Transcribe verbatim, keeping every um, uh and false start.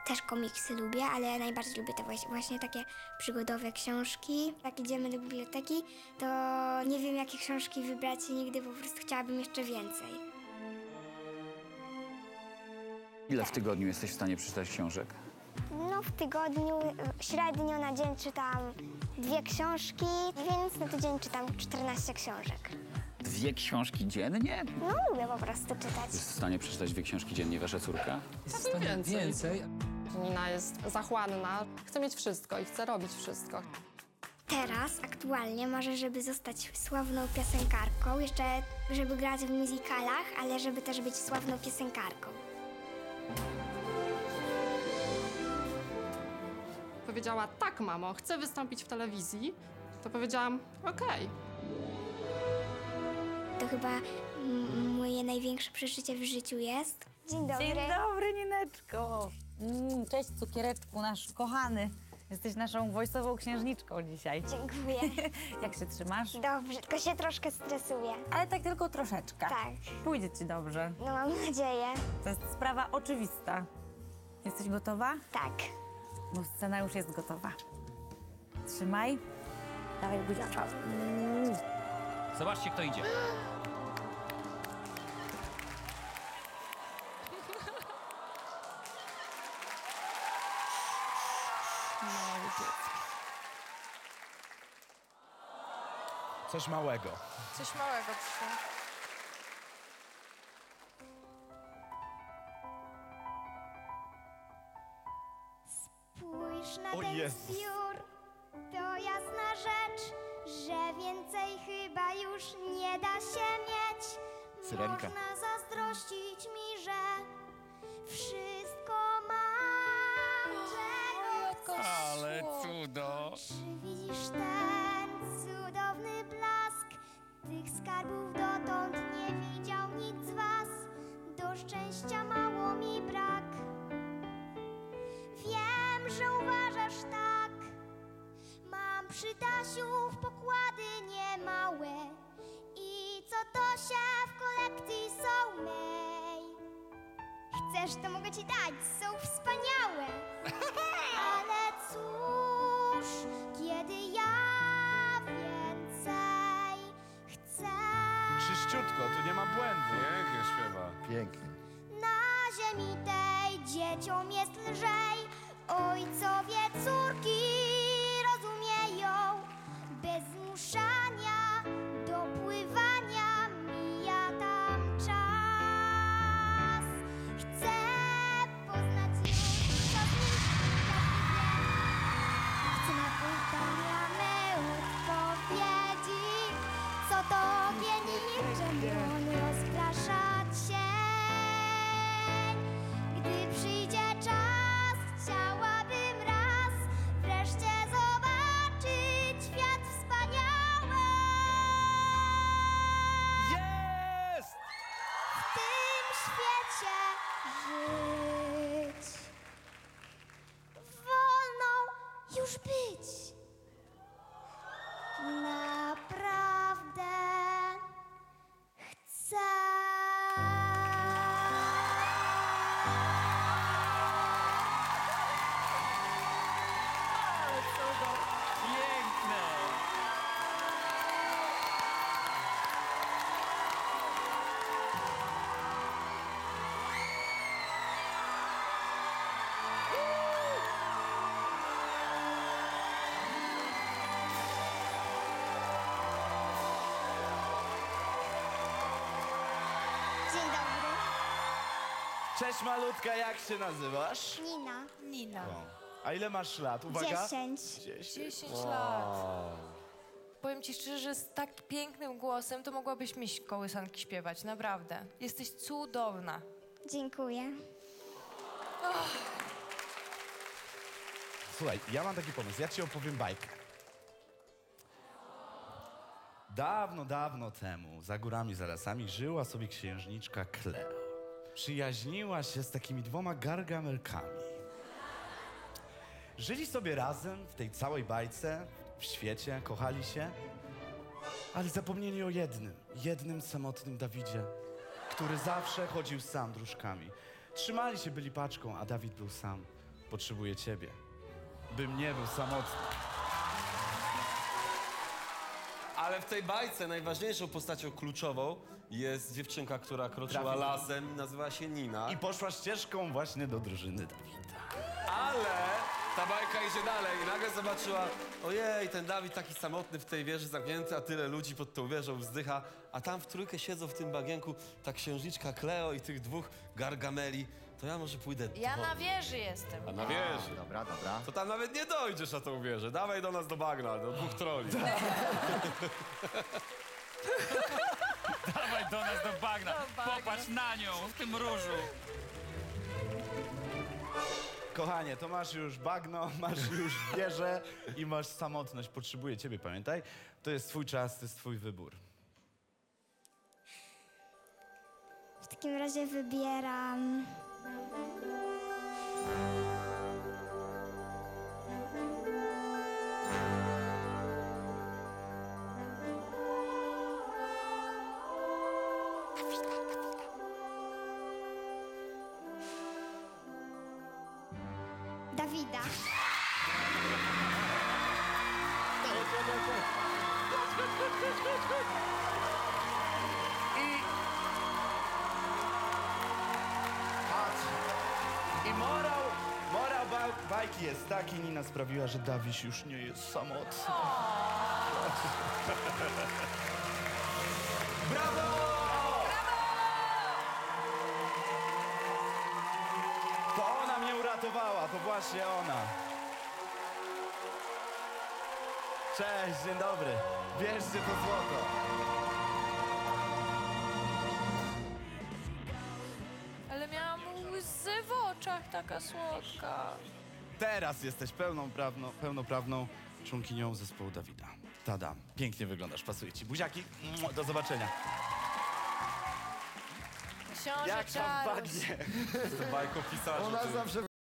Też komiksy lubię, ale najbardziej lubię te właśnie, właśnie takie przygodowe książki. Jak idziemy do biblioteki, to nie wiem, jakie książki wybrać i nigdy po prostu chciałabym jeszcze więcej. Ile w tygodniu jesteś w stanie przeczytać książek? No w tygodniu średnio na dzień czytam dwie książki, więc na tydzień czytam czternaście książek. Dwie książki dziennie? No lubię po prostu czytać. Jest w stanie przeczytać dwie książki dziennie wasza córka? Jest w stanie więcej. więcej. Nina jest zachłanna, chce mieć wszystko i chce robić wszystko. Teraz aktualnie marzę, żeby zostać sławną piosenkarką, jeszcze żeby grać w musicalach, ale żeby też być sławną piosenkarką. Powiedziała, tak mamo, chcę wystąpić w telewizji. To powiedziałam, okej. To chyba mm, moje największe przeżycie w życiu jest. Dzień dobry. Dzień dobry, Nineczko. Mm, cześć, cukiereczku, nasz kochany. Jesteś naszą wojsową księżniczką dzisiaj. Dziękuję. Jak się trzymasz? Dobrze, tylko się troszkę stresuję. Ale tak tylko troszeczkę. Tak. Pójdzie ci dobrze. No mam nadzieję. To jest sprawa oczywista. Jesteś gotowa? Tak. Bo scena już jest gotowa. Trzymaj. Dawaj buziaczka. Mm. Zobaczcie, kto idzie. Coś małego. Coś małego przyszło. Spójrz na O ten Jezus. zbiór, to jasna rzecz, że więcej chyba już nie da się mieć. Syrenka. Można zazdrościć mi, że wszystko mam, czego chcesz. Ale cudo. Czy widzisz ten cudowny blask? Tych skarbów dotąd nie widział nikt z was. Do szczęścia mało mi brak. Wiem, że uważasz tak. Mam przy Tasiu pokłady niemałe. I co to się w kolekcji są mej. Chcesz, to mogę ci dać, są wspaniałe. Ale cóż, kiedy ja więcej chcę. Czyściutko, tu nie ma błędu. Pięknie śpiewa. Pięknie. Na ziemi tej dzieciom jest lżej. Ojcowie córki rozumieją. Bez zmuszania do pływania mija tam czas. Chcę poznać ją, co z nim świat wie. Chcę na pytania me odpowiedzi. Co to gieni, czemu on rozprasza cień? Gdy przyjdzie czas, chciałabym raz wreszcie zobaczyć świat wspaniały. Jest! W tym świecie żyć. Wolną już być. Naprawdę chcę. Piękne. Dzień dobry. Cześć malutka, jak się nazywasz? Nina. Nina. A ile masz lat? Uwaga. Dziesięć. dziesięć lat. Powiem ci szczerze, że z tak pięknym głosem to mogłabyś mi kołysanki śpiewać, naprawdę. Jesteś cudowna. Dziękuję. Słuchaj, ja mam taki pomysł, ja ci opowiem bajkę. Dawno, dawno temu, za górami, za lasami, żyła sobie księżniczka Kleo. Przyjaźniła się z takimi dwoma gargamelkami. Żyli sobie razem w tej całej bajce, w świecie, kochali się, ale zapomnieli o jednym, jednym samotnym Dawidzie, który zawsze chodził sam dróżkami. Trzymali się, byli paczką, a Dawid był sam. potrzebuję ciebie, bym nie był samotny. Ale w tej bajce najważniejszą postacią kluczową jest dziewczynka, która kroczyła Trafi- lasem i nazywa się Nina. I poszła ścieżką właśnie do drużyny Dawida. Ale ta bajka idzie dalej i nagle zobaczyła, ojej, ten Dawid taki samotny w tej wieży zamknięty, a tyle ludzi pod tą wieżą wzdycha, a tam w trójkę siedzą w tym bagienku ta księżniczka Kleo i tych dwóch Gargameli. To ja może pójdę do... Ja na wieży jestem. A na wieży. Dobra, dobra. To tam nawet nie dojdziesz na tą wieżę. Dawaj do nas do bagna, do dwóch troli. Dawaj do nas do bagna. Popatrz na nią w tym różu. Kochanie, to masz już bagno, masz już wieżę i masz samotność. Potrzebuję ciebie, pamiętaj. To jest twój czas, to jest twój wybór. W takim razie wybieram... Dawida. I morał, morał ba- bajki jest taki, Nina sprawiła, że Dawiś już nie jest samotny. Brawo! To ona mnie uratowała, to właśnie ona. Cześć, dzień dobry. Bierzcie to złoto. Ale miałam łzy w oczach, taka słodka. Teraz jesteś pełną prawną, pełnoprawną członkinią zespołu Dawida. Tada, pięknie wyglądasz, pasuje ci. Buziaki, mua, do zobaczenia. Książę Jak tam Charles. bagnie. Z tą bajką pisarza. Ona ty. zawsze